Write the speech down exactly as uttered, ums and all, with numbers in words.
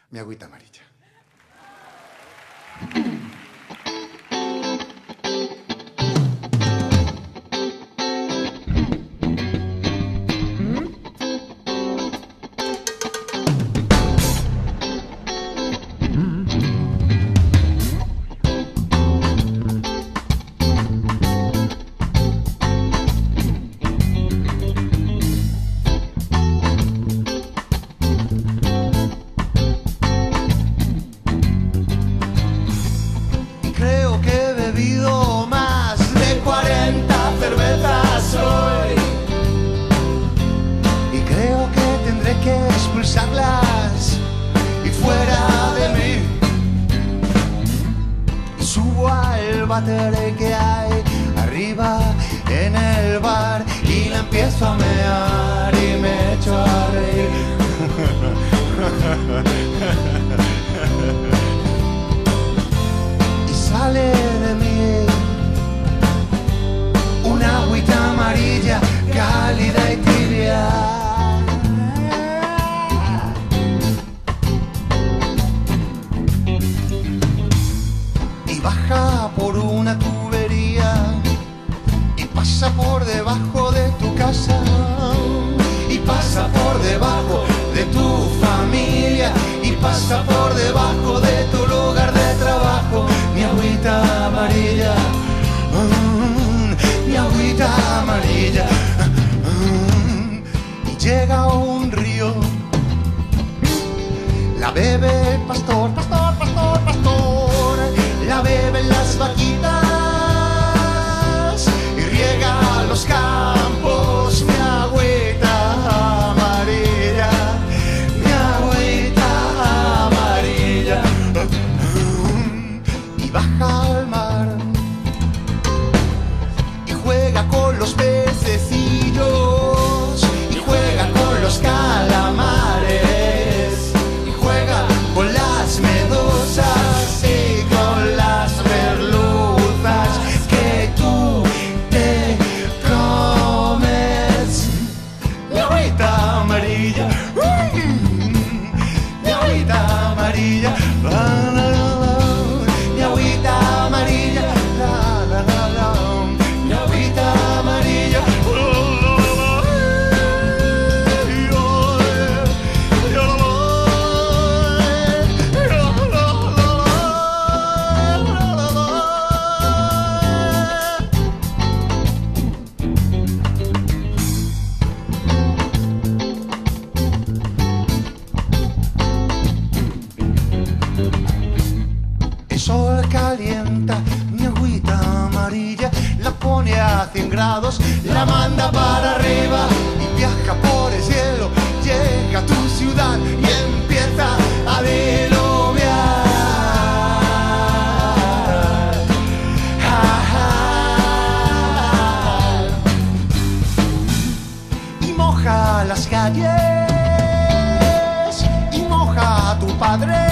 mi agüita amarilla. Creo que he bebido más de cuarenta cervezas hoy y creo que tendré que expulsarlas y fuera de mí. Y subo al váter que hay arriba en el bar y la empiezo a mear y me echo a reír. Sale de mí una agüita amarilla, cálida y tibia. Y baja por una tubería y pasa por debajo de tu casa y pasa por debajo de tu familia y pasa por debajo de tu lugar de trabajo. Mi agüita amarilla, mm, mi agüita amarilla, mm, y llega a un río, la bebe el pastor, pastor, pastor, pastor, la beben las vaquitas y riega los campos. Mi agüita amarilla, mi agüita amarilla. Y baja al mar y juega con los pececillos y juega con los calamares y juega con las medusas y con las merluzas que tú te comes. Mi agüita amarilla, mi agüita amarilla, la, la, la. Mi agüita amarilla, la la la la, mi agüita amarilla, el sol calienta mi agüita amarilla, la pone a cien grados, la manda para arriba y viaja por el cielo, llega a tu ciudad y empieza a diluviar. Ja, ja. Y moja las calles y moja a tu padre.